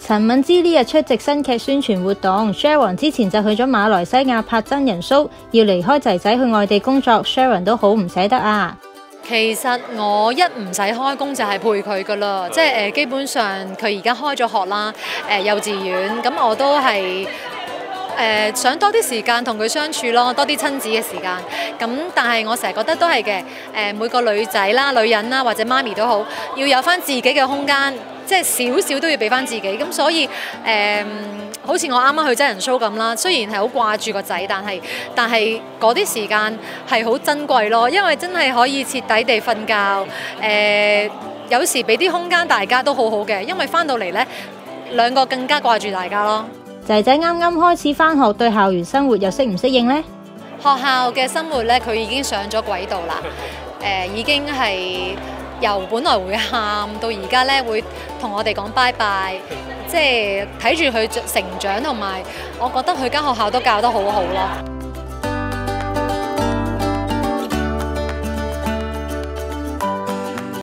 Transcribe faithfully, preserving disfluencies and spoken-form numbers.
陳敏之呢日出席新劇宣傳活動 ，Sharon 之前就去咗馬來西亞拍真人 show， 要離開仔仔去外地工作 ，Sharon 都好唔捨得啊。 其實我一唔使開工就係陪佢噶啦，即係誒基本上佢而家開咗學啦，誒幼稚園，咁我都係。誒、呃、想多啲時間同佢相處咯，多啲親子嘅時間。咁但係我成日覺得都係嘅，誒、呃、每個女仔啦、女人啦或者媽咪都好，要有翻自己嘅空間，即係少少都要俾翻自己。咁所以誒、呃，好似我啱啱去真人 show 咁啦，雖然係好掛住個仔，但係但係嗰啲時間係好珍貴咯，因為真係可以徹底地瞓覺。誒、呃、有時俾啲空間大家都好好嘅，因為翻到嚟呢兩個更加掛住大家咯。 仔仔啱啱開始返學，對校園生活又適唔適應呢？ 學校嘅生活咧，佢已經上咗軌道啦。誒、呃，已經係由本來會喊到而家咧，會同我哋講拜拜，即係睇住佢成長，同埋我覺得佢間學校都教得好好咯。